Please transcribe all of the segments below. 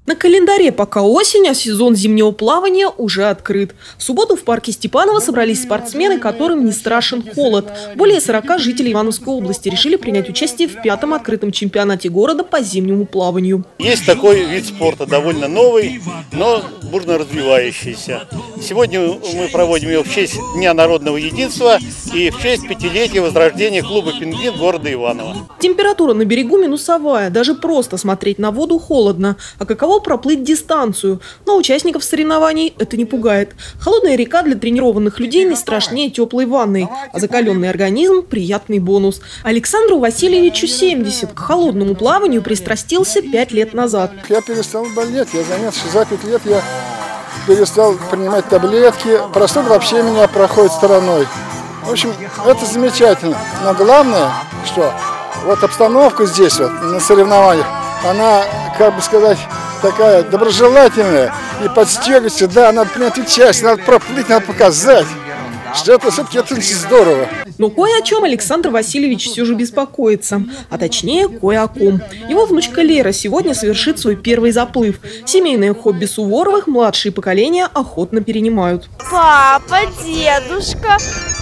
На календаре пока осень, а сезон зимнего плавания уже открыт. В субботу в парке Степаново собрались спортсмены, которым не страшен холод. Более 40 жителей Ивановской области решили принять участие в 5-м открытом чемпионате города по зимнему плаванию. Есть такой вид спорта, довольно новый, но бурно развивающийся. Сегодня мы проводим его в честь Дня народного единства и в честь 5-летия возрождения клуба «Пингвин» города Иваново. Температура на берегу минусовая, даже просто смотреть на воду холодно. А каково проплыть дистанцию? Но участников соревнований это не пугает. Холодная река для тренированных людей не страшнее теплой ванны, а закаленный организм – приятный бонус. Александру Васильевичу 70. К холодному плаванию пристрастился 5 лет назад. Я перестал болеть, я заметил, что за 5 лет я перестал принимать таблетки. Простуда вообще меня проходит стороной. В общем, это замечательно. Но главное, что вот обстановка здесь, вот, на соревнованиях, она, как бы сказать, такая доброжелательная и подстегивающая. Да, надо принять участие, надо проплыть, надо показать, что это все-таки это здорово. Но кое о чем Александр Васильевич все же беспокоится. А точнее, кое о ком. Его внучка Лера сегодня совершит свой первый заплыв. Семейное хобби Суворовых младшие поколения охотно перенимают. Папа, дедушка.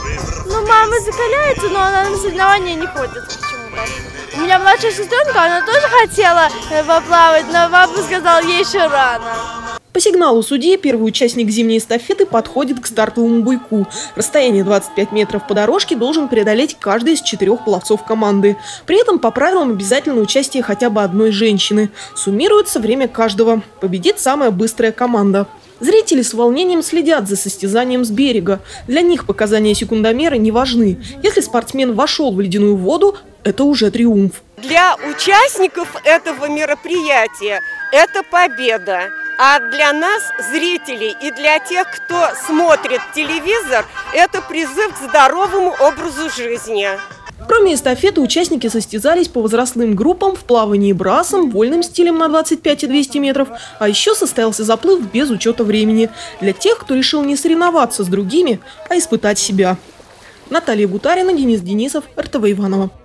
Ну, мама закаляется, но она на соревнования не ходит почему-то. У меня младшая сестренка, она тоже хотела поплавать, но папа сказал, ей еще рано. По сигналу судьи первый участник зимней эстафеты подходит к стартовому буйку. Расстояние 25 метров по дорожке должен преодолеть каждый из 4 пловцов команды. При этом по правилам обязательно участие хотя бы одной женщины. Суммируется время каждого. Победит самая быстрая команда. Зрители с волнением следят за состязанием с берега. Для них показания секундомера не важны. Если спортсмен вошел в ледяную воду, это уже триумф. Для участников этого мероприятия это победа. А для нас, зрителей, и для тех, кто смотрит телевизор, это призыв к здоровому образу жизни. Кроме эстафеты, участники состязались по возрастным группам в плавании брасом, вольным стилем на 25 и 200 метров, а еще состоялся заплыв без учета времени. Для тех, кто решил не соревноваться с другими, а испытать себя. Наталья Гутарина, Денис Денисов, РТВ Иваново.